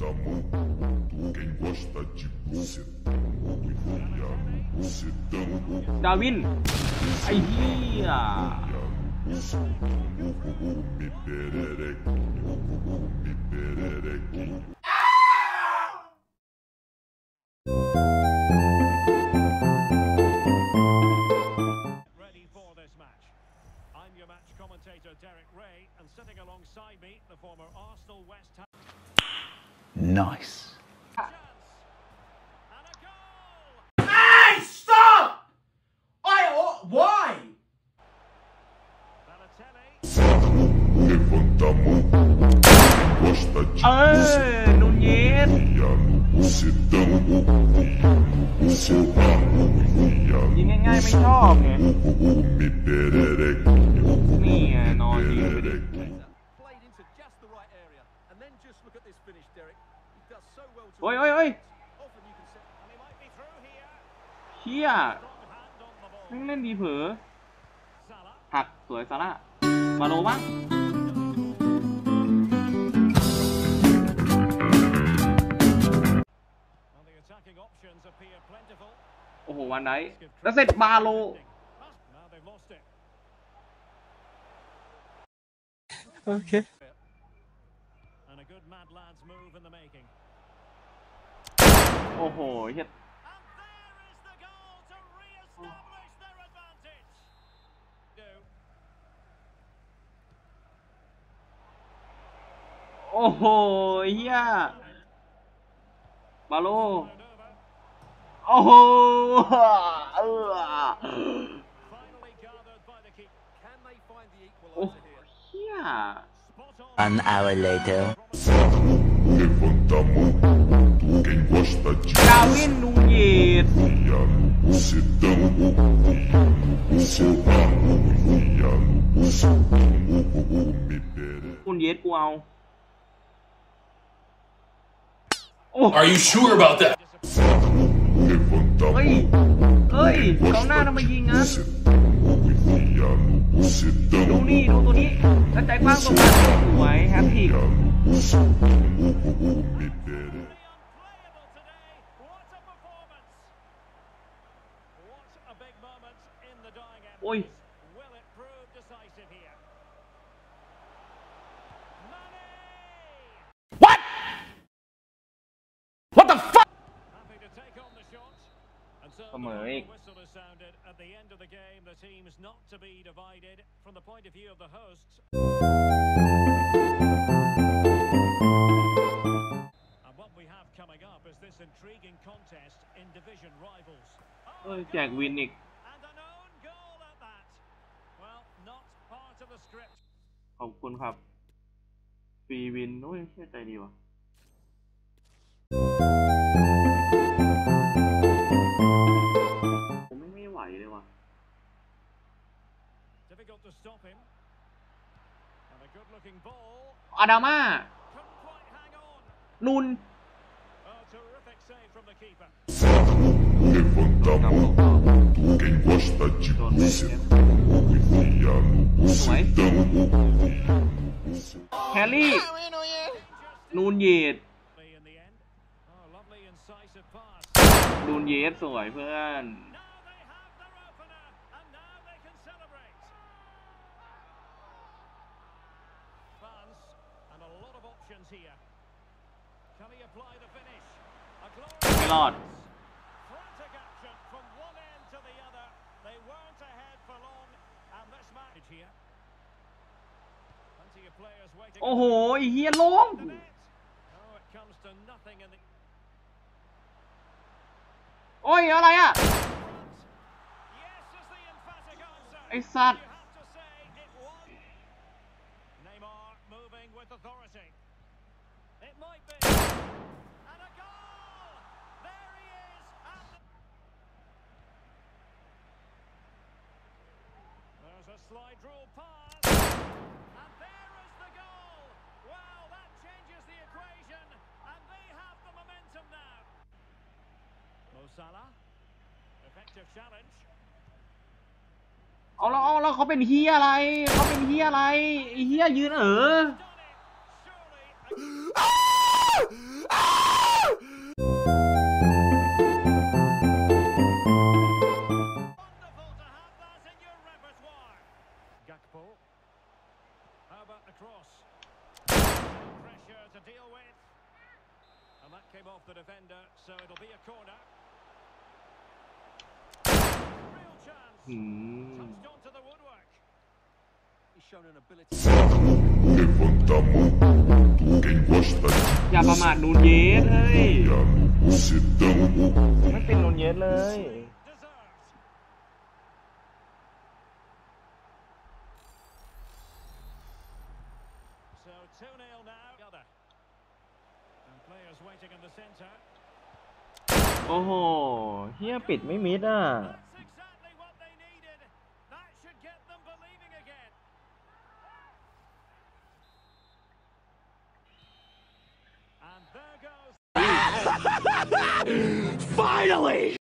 ดาวินไอ้เหี้ย Nice. Hey, stop! Why? Nunเย็นยิงง่ายๆไม่ชอบไงนี่ไงนอนยิงโอ้ยเฮียไม่เล่นดีเผลอหักสวยซาร่ามาโลบ้างโอ้โหวันไหนแล้วเสร็จบาโลโอเคโอ้โหเฮ็ดโอ้โหเฮียบาโลโอ้โหโอ้เฮีย An hour later. ดาวินนูเยสคุณเยสกูเอา Are you sure about that? เฮ้ยกองหน้าทำไมยิงนะดูนี่ดูตัวนี้แล้วใจกว้างตรงนั้นสวยแฮปปี้โอ้ยเสมออีกแจกวินอีกขอบคุณครับฟรีวินโอ้ยเชื่อใจดีว่ะผมไม่ไหวเลยว่ะอาดาม่านูนสวยแฮร์รี่นูนเยสนูนเยสสวยเพื่อนไม่รอดโอ้โหเฮียลงโอ้ยอะไรอ่ะไอ้สัตว์slide rule pass and there is the goal. Wow, that changes the equation and they have the momentum now. Mo Salah, effective challenge. เอาแล้วเขาเป็นเฮียอะไรไอ้เฮียยืน across. Pressure to deal with. And that came off the defender, so it'll be a corner. Real chance. Touched onto the woodwork. He's shown an ability. อย่าประมาทนูนเยสเฮ้ยไม่เป็นนูนเยสเลย So 2-0 now. And players waiting in the centre. โอ้โหเฮียปิดไม่มิดอ่ะ That's exactly what they needed. That should get them believing again. And there goes. Finally!